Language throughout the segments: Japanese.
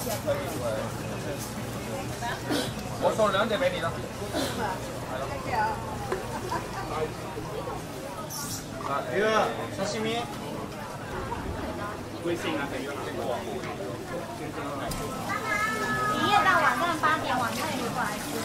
我送2件给你了。 刺身。微信啊，可以用。 营业到晚上8点，晚上也过来吃。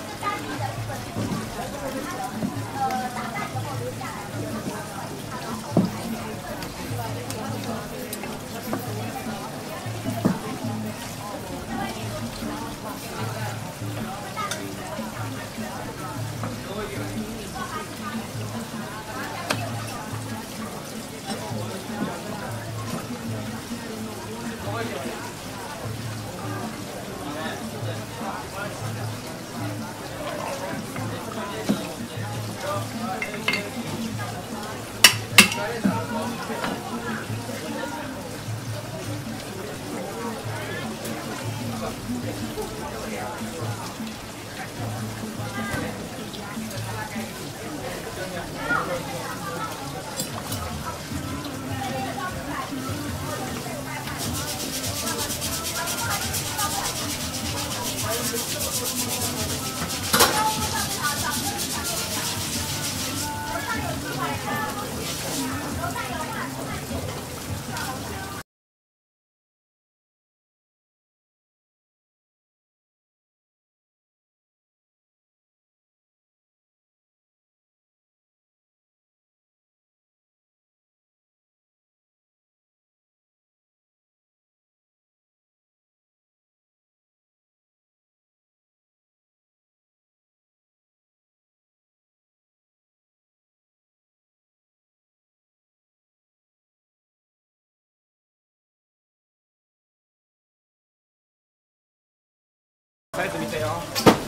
サイズ見てよ。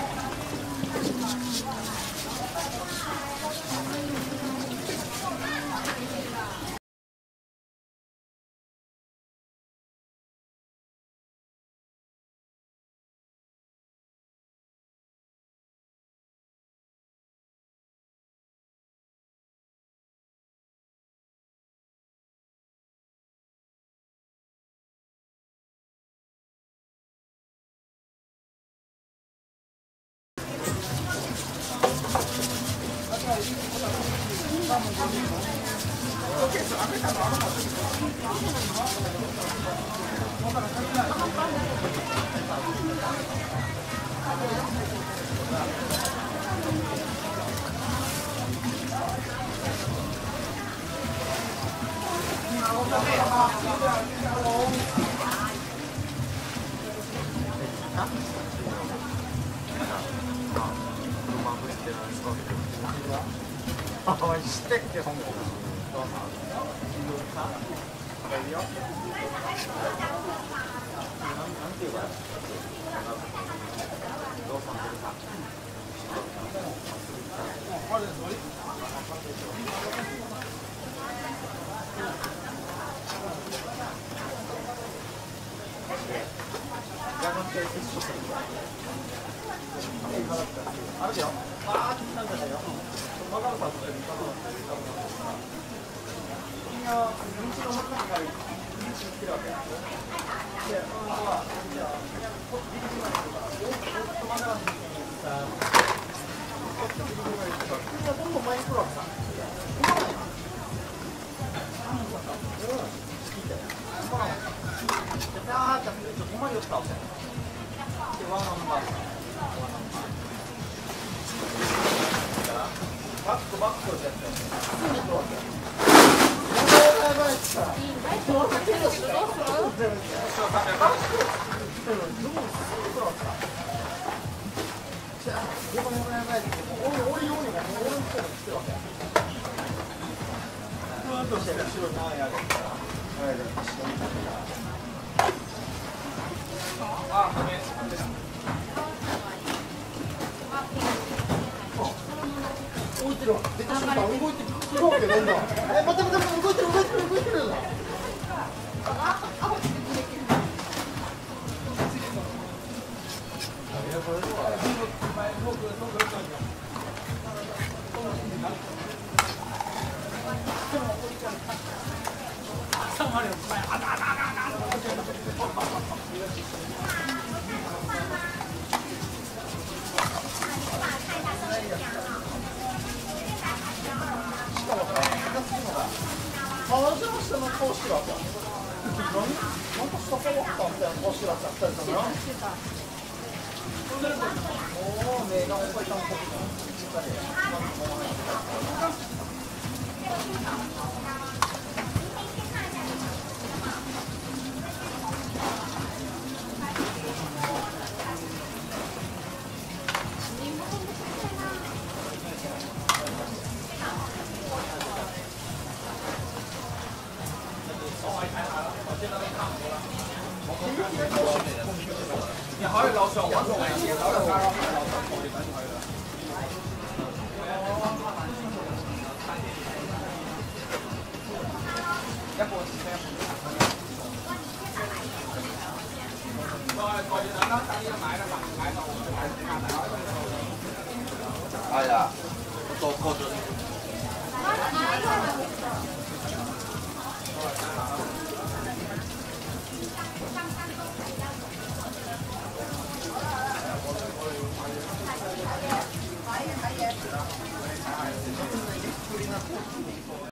してっけ、香港。あるよ。ああ、聞いたんじゃないよ。マガルさんとみんな道の真ん中から道に来てるわけ。で、そのはじゃあ入り口まで来るから、ずっとマガルさんにさ、入り口まで来るから、みんなどんどん前に来るわけさ。来ないな。聞いて。来ないな。で、ダーッてちょっと前に寄ったわけ。で、ワンナンバー。バックバックをやってる。すぐに行くわけ。やばいっすから。どうする？どうする？どうする？じゃあ、やばいやばいやばいって、俺ようにも俺の人が来てるわけ。ふわっとしてる。後ろに何やるから。あ、ごめん。動いてるわ。で、ちょっと動いてるわけどんどん。待って動いてる。あ non sto forte posso la certezza, no? Oh, mais non, poi c'è un po' 你可以樓上揾個位置，樓上加樓上我哋等佢啦。一半時間。再等啦，等呢買啦，買到係啊，多過咗。